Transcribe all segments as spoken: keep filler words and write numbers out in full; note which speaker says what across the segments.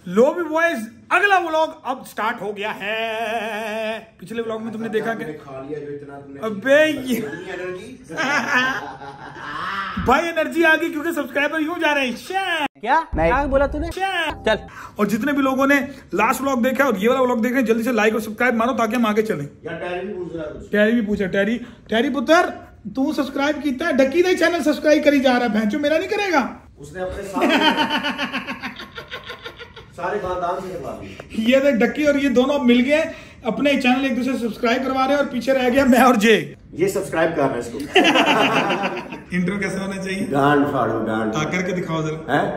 Speaker 1: लो भी बॉयज, अगला व्लॉग अब स्टार्ट हो गया है। पिछले व्लॉग में तुमने देखा क्या?
Speaker 2: खा लिया जो इतना तुमने।
Speaker 1: अबे ये भाई एनर्जी आ गई क्योंकि सब्सक्राइबर यूं जा रहे हैं।
Speaker 3: क्या क्या बोला तूने?
Speaker 1: चल। और जितने भी लोगों ने लास्ट व्लॉग देखा और ये वाला व्लॉग देख रहे हैं, जल्दी से लाइक और सब्सक्राइब मारो ताकि हम आगे चलें।
Speaker 2: यार टैरी भी पूछ रहा है कुछ।
Speaker 1: टैरी भी पूछा। टैरी टैरी पुत्र तू सब्सक्राइब कीता है? डकी का चैनल सब्सक्राइब करी जा रहा है, भैंचो मेरा नहीं करेगा।
Speaker 2: उसने अपने सारे सारे खानदान से करवा दिए।
Speaker 1: ये देख डक्की और ये दोनों मिल गए, अपने चैनल एक दूसरे से सब्सक्राइब करवा रहे हैं और पीछे रह गया मैं और जे।
Speaker 2: ये सब्सक्राइब कर रहे हैं इसको।
Speaker 1: इंट्रो कैसा होना चाहिए?
Speaker 2: गांड फाड़ो गांड।
Speaker 1: हाँ, करके दिखाओ जरा।
Speaker 2: हैं?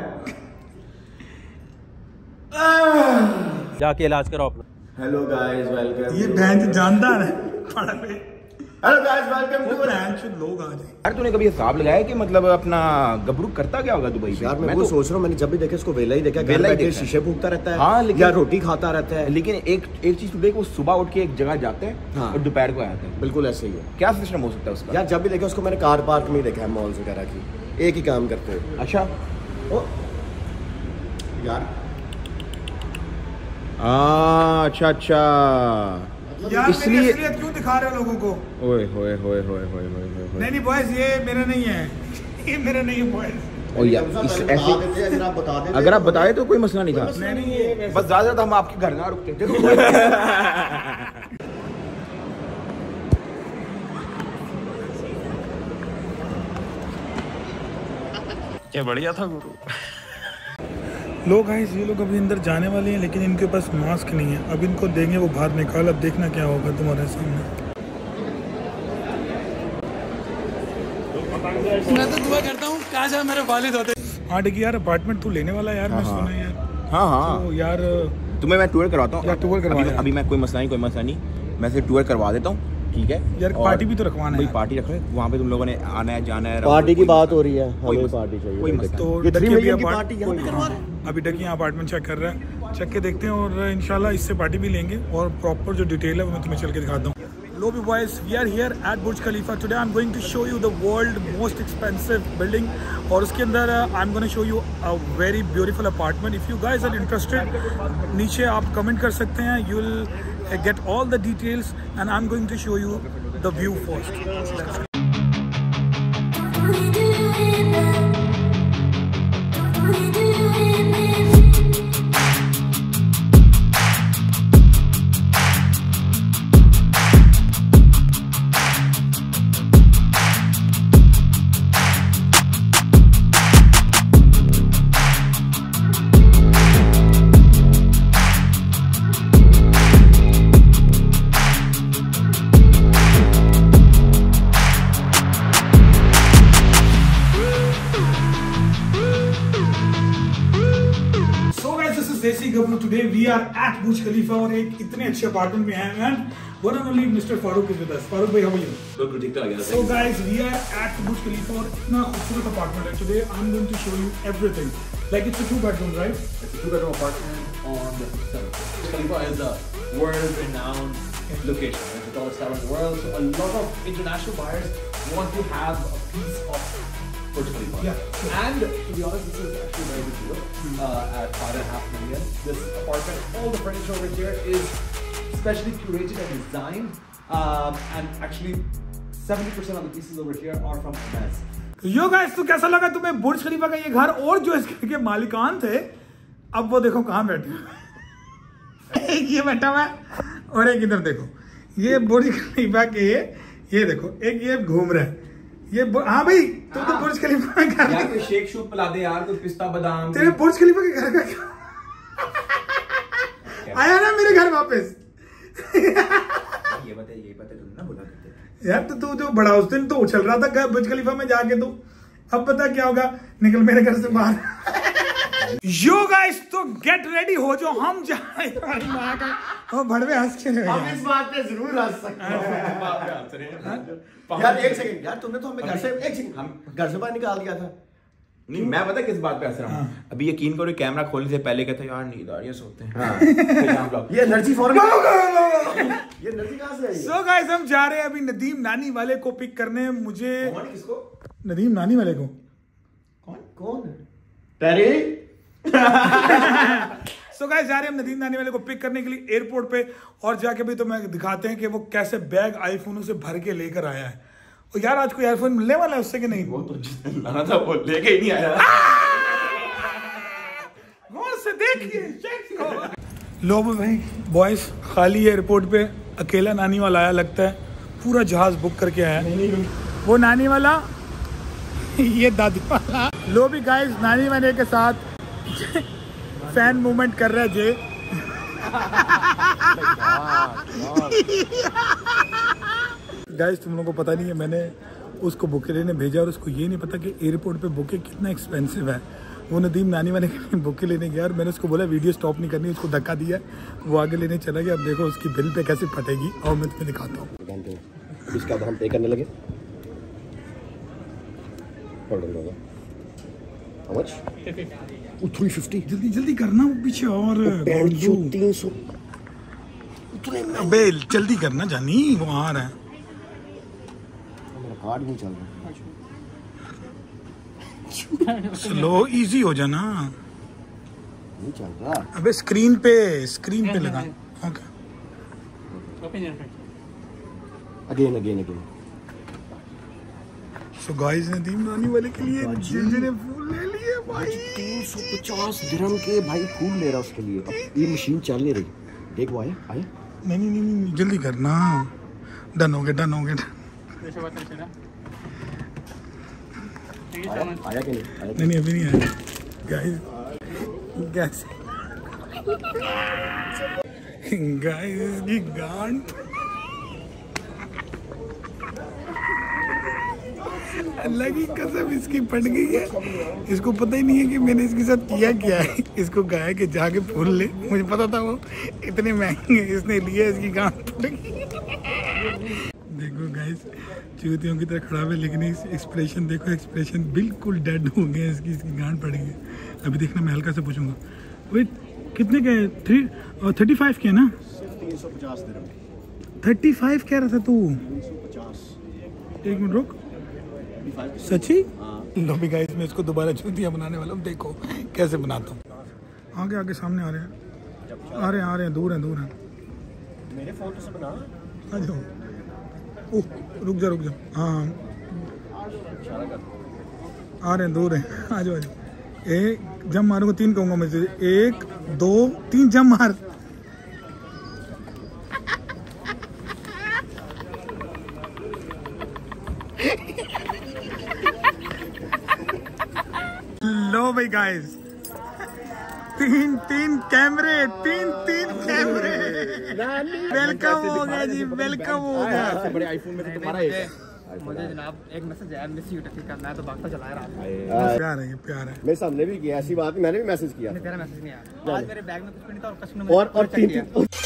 Speaker 3: जाके इलाज कराओ अपना।
Speaker 2: Hello guys welcome.
Speaker 1: ये बहन जानदार है। पढ़ पे
Speaker 2: हेलो गाइस वेलकम टू
Speaker 1: लोग आ जाए।
Speaker 4: यार तूने कभी हिसाब लगाया कि मतलब अपना गबरू करता क्या होगा दुबई पे?
Speaker 2: यार मैं,
Speaker 4: मैं
Speaker 2: वो
Speaker 4: तो
Speaker 2: सोच रहा हूँ, मैंने जब भी देखा इसको वेला ही देखा,
Speaker 4: वेला ही
Speaker 2: बैठे
Speaker 4: देखा है।
Speaker 2: शीशे फूकता रहता है।
Speaker 4: हाँ, लेकिन-
Speaker 2: या रोटी खाता रहता है।
Speaker 4: लेकिन एक एक चीज तू देख, वो सुबह उठ के एक जगह जाते हैं
Speaker 2: हाँ।
Speaker 4: और दोपहर को आते हैं।
Speaker 2: बिल्कुल ऐसे ही है
Speaker 4: क्या सिस्टम हो सकता है उसका?
Speaker 2: यार। जब भी देखा उसको मैंने कार पार्क में ही देखा है, मॉल्स वगैरह की एक ही काम करते हुए।
Speaker 4: अच्छा।
Speaker 2: ओ यार
Speaker 4: आ, अच्छा अच्छा
Speaker 1: यार
Speaker 4: इसलिए-
Speaker 1: मेरी असलियत क्यों दिखा रहे हो लोगों को?
Speaker 4: ओए होए होए होए होए होए होए।
Speaker 1: नहीं नहीं बॉयज, ये मेरा नहीं है। ये मेरा नहीं है बॉयज।
Speaker 4: और यार
Speaker 2: बता
Speaker 4: इस
Speaker 2: देते
Speaker 4: ऐसे
Speaker 2: हैं, अगर आप बता देते
Speaker 4: अगर आप बताए तो कोई मसला नहीं था।
Speaker 1: नहीं नहीं ये
Speaker 4: बस ज्यादा ज्यादा हम आपके घर ना रुकते।
Speaker 1: क्या बढ़िया था गुरु। लोग गाइस, ये लोग अभी अंदर जाने वाले हैं लेकिन इनके पास मास्क नहीं है। अब इनको देंगे वो बाहर निकाल, अब देखना क्या होगा तुम्हारे सामने। मैं तो दुआ करता हूँ काश मेरे वालिद होते। हाँ डिकी यार, अपार्टमेंट तू लेने वाला यार, मैं सुना यार।
Speaker 4: हाँ हाँ
Speaker 1: तो यार
Speaker 4: तुम्हें मैं टूर करवाता हूँ।
Speaker 1: यार, टूर करवा
Speaker 4: अभी,
Speaker 1: यार।
Speaker 4: अभी मैं कोई मसला नहीं कोई मसला नहीं मैं सिर्फ टूर करवा देता हूँ, ठीक है
Speaker 1: यार
Speaker 4: और
Speaker 1: पार्टी भी तो रखवाना
Speaker 4: भाई
Speaker 1: है।
Speaker 4: पार्टी रख रहे हैं वहाँ पे, तुम लोगों ने आना है जाना है।
Speaker 2: पार्टी की
Speaker 4: कोई
Speaker 2: बात
Speaker 4: मसला
Speaker 2: हो रही है,
Speaker 4: कोई
Speaker 2: हमें
Speaker 4: मसला-
Speaker 2: पार्टी चाहिए।
Speaker 4: कोई मसला
Speaker 1: तो
Speaker 2: ये
Speaker 1: डकी
Speaker 2: थ्री
Speaker 1: अभी
Speaker 2: मिलियन की
Speaker 1: अपार्ट-
Speaker 2: पार्टी यहाँ पे करवा रहे हैं।
Speaker 1: अभी डकी यहाँ अपार्टमेंट चेक कर रहा है, चेक के देखते हैं और इंशाल्लाह इससे पार्टी भी लेंगे और प्रॉपर जो डिटेल है वो मैं तुम्हें चल के दिखाता हूँ। लो भी boys, we are here at Burj Khalifa. Today I am going to show you the world most expensive building और उसके अंदर I am going to show you a very beautiful apartment. If you guys are interested, नीचे आप comment कर सकते हैं। You will get all the details and I am going to show you the view first. Desi Gabru, today we are at Burj Khalifa और एक इतने अच्छे apartment में आए हैं। One and only mister Farooq is with us. Farooq भाई, हाउ आर यू?
Speaker 5: बिल्कुल ठीक ठाक है।
Speaker 1: So guys, we are at Burj Khalifa और इतना खूबसूरत अपार्टमेंट है। Today I am going to show you everything. Like it's a two bedroom, right?
Speaker 5: It's a two-bedroom apartment on the seventh. Burj Khalifa is a world-renowned location. It's the tallest tower in the world. So a lot of international buyers want to have a piece of Burj Khalifa.
Speaker 1: Yeah, sure.
Speaker 5: And to be honest, this is actually a very good deal uh, at five and a half million. This apartment, all the furniture over here is specially curated and designed, um, and actually seventy percent of the pieces over here are from Hermes.
Speaker 1: Yo guys, तो कैसा लगा तुम्हें बुर्ज खलीफा का ये घर? और जो इस घर के मालिकान थे, अब वो देखो कहाँ बैठे। एक ये बैठा हुआ है और एक इधर देखो। ये बुर्ज खलीफा के, ये देखो एक ये घूम रहा है। ये हाँ भाई, तुम तो बुर्ज खलीफा में घर
Speaker 4: यार कोई शेक शूक पिला दे यार, कोई पिस्ता बादाम।
Speaker 1: तेरे बुर्ज खलीफा के घर का क्या आया ना मेरे घर वापस?
Speaker 4: ये बता ये बता तुम ना बोला करते
Speaker 1: यार तो तू जो बड़ा उस दिन तो उछल रहा था बुर्ज खलीफा में जाके, तू अब पता क्या होगा, निकल मेरे घर से बाहर। यो गाइस, तो गेट रेडी हो जो, हम जा रहे हैं। ओ भड़वे हंस के
Speaker 2: हम इस बात पे जरूर हंस सकते हैं। यार एक सेकंड, यार तुमने तो हमें घर से एक सेकंड हम घर से बाहर निकाल दिया था।
Speaker 4: नहीं, मैं पता किस बात पे हंस रहा हूँ।
Speaker 1: हाँ।
Speaker 4: अभी यकीन करो, कैमरा खोलने से पहले कहते यार नींद आ रही है, सोते हैं।
Speaker 2: हाँ।
Speaker 4: हाँ।
Speaker 2: ये एनर्जी फॉरन ये एनर्जी कहाँ से आई?
Speaker 1: सो गाइस, हम जा रहे हैं अभी नदीम नानी वाले को पिक करने। मुझे
Speaker 2: कौन किसको?
Speaker 1: नदीम नानी वाले को
Speaker 2: कौन कौन है? टेरी।
Speaker 1: सो गाइस जा रहे हैं हम नदीम नानी वाले को पिक करने के लिए एयरपोर्ट पे, और जाके भी तो मैं दिखाते हैं कि वो कैसे बैग आईफोनों से भर के लेकर आया है। और यार आज कोई आईफोन मिलने वाला है उससे कि नहीं?
Speaker 4: वो तो जिस लाना था वो लेके ही नहीं आया।
Speaker 1: गौर से देखिए। लो भाई बॉयज, खाली एयरपोर्ट पे अकेला नानी वाला आया लगता है, पूरा जहाज बुक करके आया। वो नानी वाला, ये दादी वाला। लो भी गाइस, नानी वाले के साथ फैन मूवमेंट कर रहा है जे। गाइस तुम लोगों को पता नहीं है, मैंने उसको बुके लेने भेजा और उसको ये नहीं पता कि एयरपोर्ट पे बुके कितना एक्सपेंसिव है। वो नदीम नानी वाले के लिए बुके लेने गया और मैंने उसको बोला वीडियो स्टॉप नहीं करनी, उसको धक्का दिया, वो आगे लेने चला गया। अब देखो उसकी बिल पे कैसे फटेगी और मैं तुम्हें दिखाता हूँ।
Speaker 2: इसका अब हम पे करने लगे। थ्री फिफ्टी
Speaker 1: जल्दी जल्दी करना, वो पीछे और
Speaker 2: तीन सौ
Speaker 1: अबे जल्दी करना जानी, वो आ रहा है।
Speaker 2: मेरा कार्ड नहीं चल रहा।
Speaker 1: स्लो इजी हो जाना,
Speaker 2: नहीं चल रहा।
Speaker 1: अबे स्क्रीन पे स्क्रीन पे लगा। Okay
Speaker 2: again again again.
Speaker 1: So guys Nadeem नानी वाले के लिए जिंदगी ने फूल ले लिए भाई।
Speaker 2: तीन सौ पचास दिरहम के भाई फूल ले रहा उसके लिए। अब ये मशीन चल नहीं रही। देख वो आए आए।
Speaker 1: नहीं नहीं नहीं नहीं जल्दी करना। डन हो गया डन हो गया।
Speaker 2: आया कि नहीं? आया
Speaker 1: नहीं नहीं अभी नहीं आया गाइस। गाइस गाइस की गांड अल्लाह की कसम इसकी फट गई है। इसको पता ही नहीं है कि मैंने इसके साथ किया क्या है। इसको कहा है कि जाके फूल ले, मुझे पता था वो इतने महंगे, इसने लिया, इसकी गांड फट गई। देखो गाइस चूतियों की तरह खड़ा है, लेकिन इस एक्सप्रेशन देखो, एक्सप्रेशन बिल्कुल डेड हो गया इसकी, इसकी गांड पड़ गई। अभी देखना मैं हल्का से पूछूंगा। वेट कितने के? थ्री थर्टी फाइव के ना?
Speaker 2: तीन सौ पचास दिरहम।
Speaker 1: थर्टी फाइव कह रहा था तू?
Speaker 2: तीन सौ पचास।
Speaker 1: एक मिनट रुक, सच्ची? लो भी गाइस मैं इसको दोबारा चूतियाँ बनाने वाला हूँ, देखो कैसे बनाता हूँ। आगे आगे सामने आ रहे हैं, आ रहे हैं आ रहे हैं, दूर हैं दूर हैं।
Speaker 2: मेरे फोन से बना।
Speaker 1: आ जाओ। ओह रुक जा रुक जा। हाँ आ रहे हैं, दूर हैं, आ जाओ आ जाओ। एक जम मारूंगा, तीन कहूँगा मैं तुझे। एक दो तीन जम मार। लो भाई गाइस, तीन तीन कैमरे, तीन तीन कैमरे। वेलकम हो गया जी, वेलकम हो गया।
Speaker 2: बड़े आईफोन में तो तुम्हारा एक।
Speaker 3: मुझे जनाब एक मैसेज आया, मिस यू टैक्सी करना है, तो भागता चला रहा
Speaker 1: है। प्यार है ये, प्यार है।
Speaker 2: मेरे सामने भी किया ऐसी बात, मैंने भी मैसेज किया।
Speaker 3: तेरा मैसेज नहीं आया आज मेरे बैग में कुछ भी नहीं था और कस्टमर
Speaker 2: और और तीन तीन